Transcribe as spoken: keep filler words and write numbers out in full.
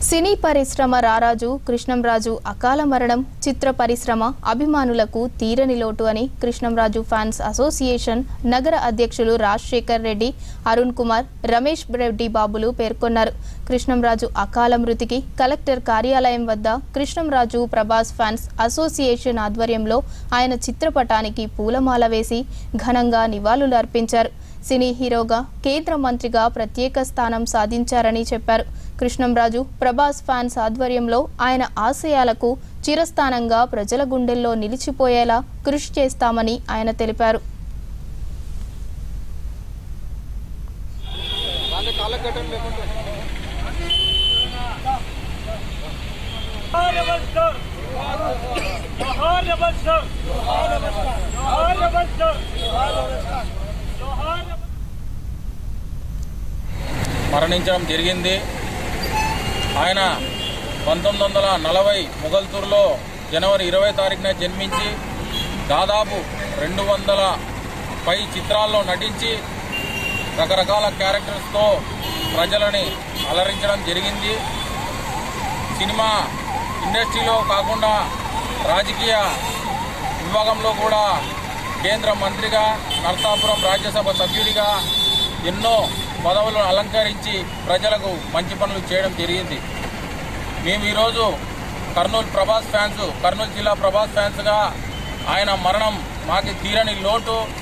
సినీ పరిశ్రమ రారాజు కృష్ణంరాజు అకాల మరణం చిత్ర పరిశ్రమ అభిమానులకు తీరని లోటు అని కృష్ణంరాజు ఫ్యాన్స్ అసోసియేషన్ నగర అధ్యక్షులు రాజశేఖర్ రెడ్డి, అరుణ్ కుమార్, రమేష్ రెడ్డి బాబులు పేర్కొన్నారు. కృష్ణంరాజు అకాల మృతికి కలెక్టర్ కార్యాలయం వద్ద కృష్ణంరాజు ప్రభాస్ ఫ్యాన్స్ అసోసియేషన్ ఆధ్వర్యంలో ఆయన చిత్రపటానికి పూలమాల వేసి ఘనంగా నివాళులు అర్పించారు. సినీ హీరోగా కేంద్ర మంత్రిగా ప్రత్యేక స్థానం సాధించారని చెప్పారు. కృష్ణంరాజు ప్రభాస్ ఫ్యాన్స్ ఆధ్వర్యంలో ఆయన ఆశయాలకు చిరస్థానంగా ప్రజల గుండెల్లో నిలిచిపోయేలా కృషి చేస్తామని ఆయన తెలిపారు. మరణించడం జరిగింది. ఆయన పంతొమ్మిది వందల నలభై మొగల్తూరులో జనవరి ఇరవై తారీఖున జన్మించి దాదాపు రెండు వందల పై చిత్రాల్లో నటించి రకరకాల క్యారెక్టర్స్తో ప్రజలని అలరించడం జరిగింది. సినిమా ఇండస్ట్రీలో కాకుండా రాజకీయ విభాగంలో కూడా కేంద్ర మంత్రిగా, నర్సాపురం రాజ్యసభ సభ్యుడిగా ఎన్నో పదవులను అలంకరించి ప్రజలకు మంచి పనులు చేయడం జరిగింది. మేము ఈరోజు కర్నూలు ప్రభాస్ ఫ్యాన్స్ కర్నూలు జిల్లా ప్రభాస్ ఫ్యాన్స్గా ఆయన మరణం మాకు తీరని లోటు.